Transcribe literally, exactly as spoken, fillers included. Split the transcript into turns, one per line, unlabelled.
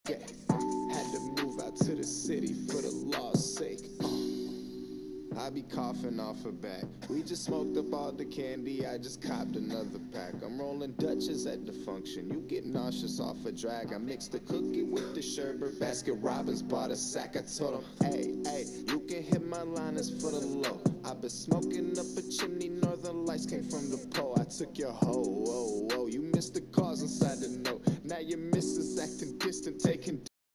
Yeah, had to move out to the city for the law's sake. I be coughing off a back. We just smoked up all the candy, I just copped another pack. I'm rolling Dutches at the function, you get nauseous off a drag. I mixed the cookie with the sherbet, Basket Robbins bought a sack. I told him, hey, hey, you can hit my line, it's for the low. I been smoking up a chimney, northern lights came from the pole. I took your hoe, whoa, whoa, you missed the cause inside the note. Now your missus